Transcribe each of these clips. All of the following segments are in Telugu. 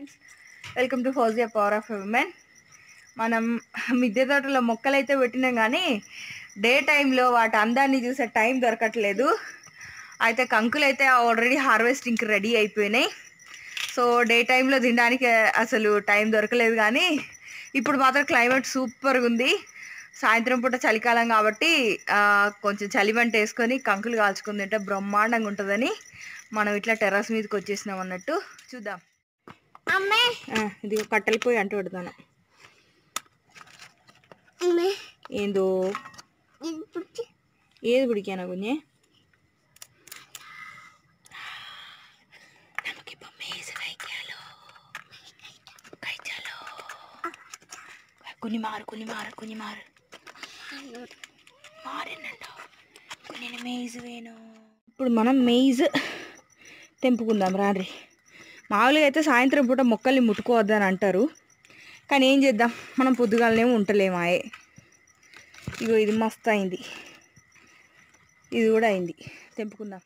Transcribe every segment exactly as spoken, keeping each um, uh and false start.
Friends, welcome to Fauzia power of women. మనం మిద్దె తోటలో మొక్కలు అయితే పెట్టినాం కానీ డే టైంలో వాటి అందాన్ని చూసే టైం దొరకట్లేదు. అయితే కంకులు అయితే ఆల్రెడీ హార్వెస్టింగ్కి రెడీ అయిపోయినాయి. సో డే టైంలో తినడానికి అసలు టైం దొరకలేదు. కానీ ఇప్పుడు మాత్రం క్లైమేట్ సూపర్గా ఉంది. సాయంత్రం పూట చలికాలం కాబట్టి కొంచెం చలివంట వేసుకొని కంకులు కాల్చుకుని తింటే బ్రహ్మాండంగా ఉంటుందని మనం ఇట్లా టెర్రస్ మీదకి వచ్చేసినాం అన్నట్టు. చూద్దాం. ఇది కట్టెలు పోయి అంటూ పెడతాను. ఏందో ఏది పిడికానా గుంజే కొన్ని మారు కొన్ని మారు కొన్ని మారు మారేనండి నేను మేజ్ వేను. ఇప్పుడు మనం మేజ్ తెంపుకుందాం రాండ్రి. మామూలుగా అయితే సాయంత్రం పూట మొక్కల్ని ముట్టుకోవద్దని అంటారు, కానీ ఏం చేద్దాం, మనం పొద్దుగాలనేమో ఉంటలేమాయే. ఇగో ఇది మస్తు అయింది, ఇది కూడా అయింది, తెంపుకుందాం.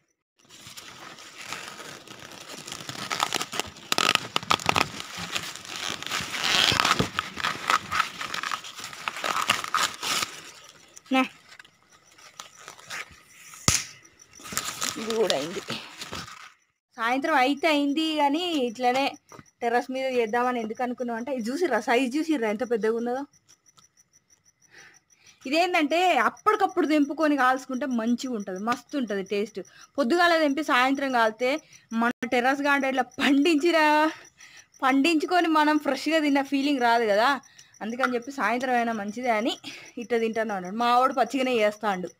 నా ఇది కూడా అయింది. సాయంత్రం అయితే అయింది కానీ ఇట్లనే టెర్రస్ మీద చేద్దామని ఎందుకు అనుకున్నాం అంటే, ఇది చూసిర్రా, సైజ్ చూసిర్రా ఎంత పెద్దగా ఉన్నదో. ఇదేంటంటే అప్పటికప్పుడు తెంపుకొని కాల్చుకుంటే మంచిగా ఉంటుంది, మస్తు ఉంటుంది టేస్ట్. పొద్దుగాల తెంపి సాయంత్రం కాలితే మన టెర్రస్ గార్డెన్లో పండించిన పండించుకొని మనం ఫ్రెష్గా తిన్న ఫీలింగ్ రాదు కదా. అందుకని చెప్పి సాయంత్రం అయినా మంచిదే అని ఇట్లా తింటాను అన్నాడు. మా వాడు పచ్చిగానే చేస్తాడు.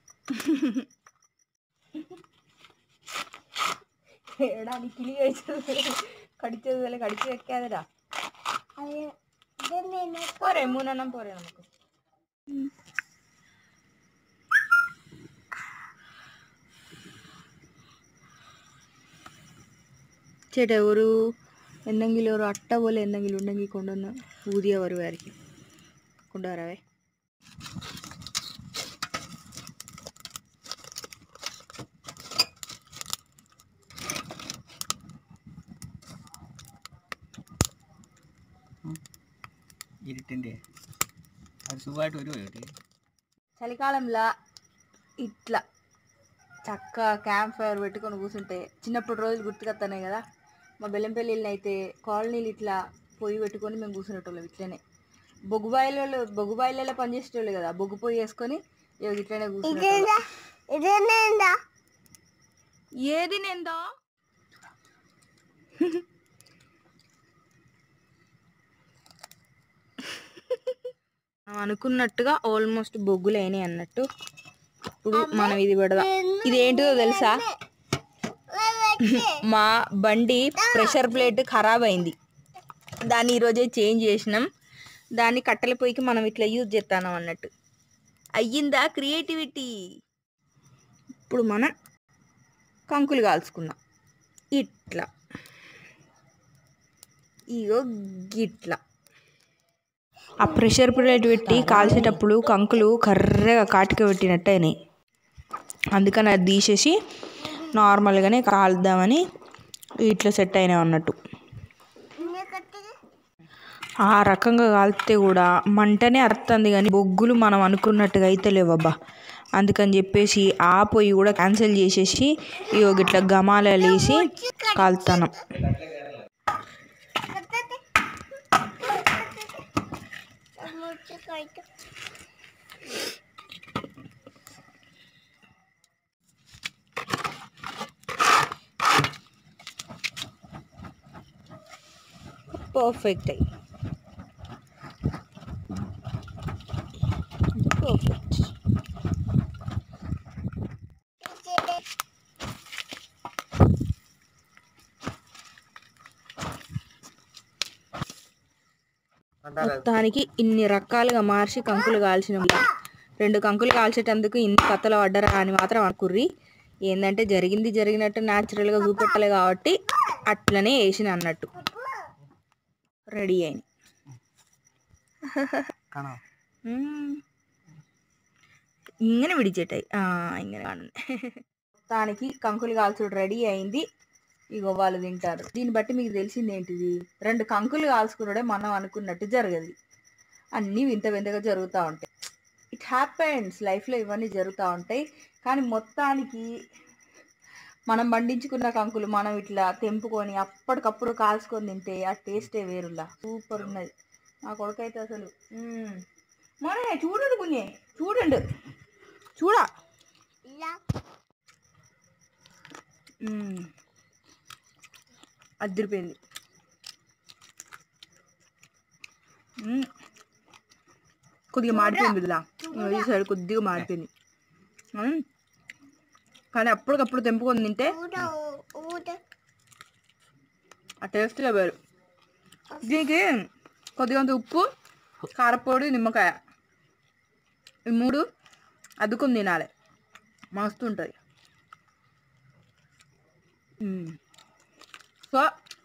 ఏడాది కిలి కడిచేది కడిచి ఎక్కాదిరా. పోరే మూనన్నం పోరే అనుకో. ചേട്ടാ ഒരു എന്തെങ്കിലും ഒരു അട്ട പോലെ എന്തെങ്കിലും ഉണ്ടെങ്കിൽ കൊണ്ടുവന്ന് ഊതിയ വരുമായിരിക്കും. കൊണ്ടുവരാവേ. ഇരുട്ടിൻ്റെ അത് സുഖമായിട്ട് വരുമോ? చలికాలంలో ఇట్లా చక్కగా క్యాంప్ ఫైర్ పెట్టుకొని కూర్చుంటే చిన్నప్పుడు రోజులు గుర్తుకొస్తున్నాయి కదా. మా బెల్లంపల్లిని అయితే కాలనీలు ఇట్లా పొయ్యి పెట్టుకొని మేము కూర్చునేటోళ్ళం. ఇట్లనే బొగ్గుబాయిలలో బొగ్గుబాయిలలో పనిచేసేటోళ్ళు కదా, బొగ్గు పొయ్యి వేసుకొని ఇట్లనే కూర్చునేటోళ్ళం. ఏది నేందా అనుకున్నట్టుగా ఆల్మోస్ట్ బొగ్గులు అయినాయి అన్నట్టు. ఇప్పుడు మనం ఇది పెడదాం. ఇది ఏంటిదో తెలుసా, మా బండి ప్రెషర్ ప్లేట్ ఖరాబ్ అయింది, దాన్ని ఈరోజే చేంజ్ చేసినాం. దాన్ని కట్టెల పొయ్యికి మనం ఇట్లా యూజ్ చేస్తాం అన్నట్టు. అయ్యిందా క్రియేటివిటీ. ఇప్పుడు మనం కంకులు కాల్చుకున్నాం ఇట్లా, ఇగో గిట్లా. ఆ ప్రెషర్ ప్లేట్ పెట్టి కాల్చేటప్పుడు కంకులు కర్రగా కాటిక పెట్టినట్టు అయినాయి. అందుకని అది తీసేసి నార్మల్గానే కాల్దామని ఇట్లా సెట్ అయినాయి అన్నట్టు. ఆ రకంగా కాలితే కూడా మంటనే అర్థంది కానీ బొగ్గులు మనం అనుకున్నట్టుగా అయితే లేవబ్బా. అందుకని చెప్పేసి ఆ పొయ్యి కూడా క్యాన్సిల్ చేసేసి ఇగో ఇట్లా గమాలు వేసి కాల్తాను. పర్ఫెక్ట్ అయ్యి పర్ఫెక్ట్. మొత్తానికి ఇన్ని రకాలుగా మార్చి కంకులు కాల్చిన రెండు కంకులు కాల్చేటందుకు ఇన్ని కథలు పడ్డరా అని మాత్రం అనుకుర్రి. ఏంటంటే జరిగింది జరిగినట్టు న్యాచురల్గా చూపెట్టాలి కాబట్టి అట్లనే వేసిన అన్నట్టు. రెడీ అయింది. ఇంగనే విడిచేటాయి ఇంగనే. మొత్తానికి కంకులు కాల్చుడు రెడీ అయింది. ఇగో వాళ్ళు తింటారు. దీన్ని బట్టి మీకు తెలిసింది ఏంటిది, రెండు కంకులు కాల్చుకున్నాడే మనం అనుకున్నట్టు జరగదు. అన్నీ వింత వింతగా జరుగుతూ ఉంటాయి. ఇట్ హ్యాపెన్స్, లైఫ్లో ఇవన్నీ జరుగుతూ ఉంటాయి. కానీ మొత్తానికి మనం పండించుకున్న కంకులు మనం ఇట్లా తెంపుకొని అప్పటికప్పుడు కాల్చుకొని తింటే ఆ టేస్టే వేరులా, సూపర్ ఉన్నది. నా కొడుకైతే అసలు మరే చూడండి కుഞ്ഞే, చూడండి చూడా అదిరిపోయింది. కొద్దిగా మాడిపోయింది ఇలా, ఈ సైడ్ కొద్దిగా మాడిపోయింది. కానీ అప్పటికప్పుడు తెంపుకొని తింటే ఆ టేస్ట్గా వేరు. దీనికి కొద్దిగా ఉప్పు, కారపొడి, నిమ్మకాయ ఈ మూడు అద్దుకొని తినాలి, మస్తు ఉంటుంది. సో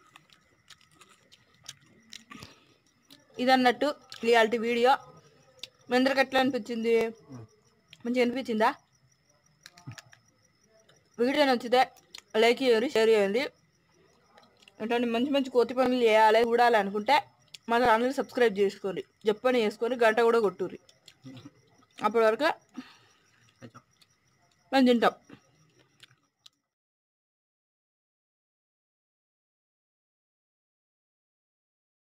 ఇదన్నట్టు రియాలిటీ వీడియో. మీ అందరికి ఎట్లా అనిపించింది? మంచిగా అనిపించిందా? వీడియో నచ్చితే లైక్ చేయండి, షేర్ చేయండి. అంటే మంచి మంచి కోతి పనులు చేయాలి చూడాలి అనుకుంటే మా ఛానల్ సబ్స్క్రైబ్ చేసుకోండి, చెప్పని చేసుకొని గంట కూడా కొట్టుర్రి. అప్పటి వరకు మేము తింటాం.